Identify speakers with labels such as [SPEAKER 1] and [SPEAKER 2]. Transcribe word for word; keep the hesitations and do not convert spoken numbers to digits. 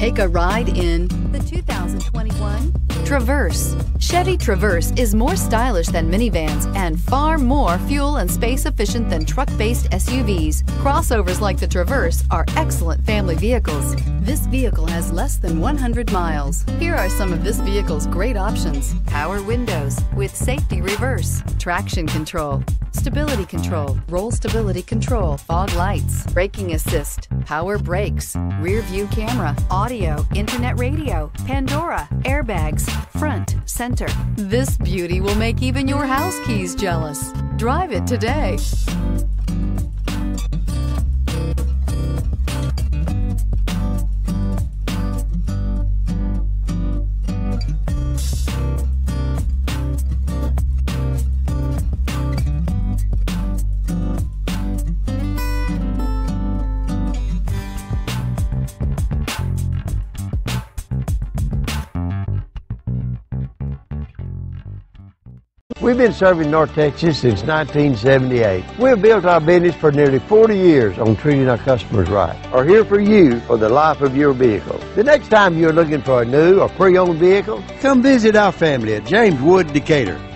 [SPEAKER 1] Take a ride in the two thousand twenty-one Traverse. Chevy Traverse is more stylish than minivans and far more fuel and space efficient than truck-based S U Vs. Crossovers like the Traverse are excellent family vehicles. This vehicle has less than one hundred miles. Here are some of this vehicle's great options: power windows with safety reverse, traction control, stability control, roll stability control, fog lights, braking assist, power brakes, rear view camera, audio, internet radio, Pandora, airbags, front, center. This beauty will make even your house keys jealous. Drive it today.
[SPEAKER 2] We've been serving North Texas since nineteen seventy-eight. We've built our business for nearly forty years on treating our customers right. Are here for you for the life of your vehicle. The next time you're looking for a new or pre-owned vehicle, come visit our family at James Wood Decatur.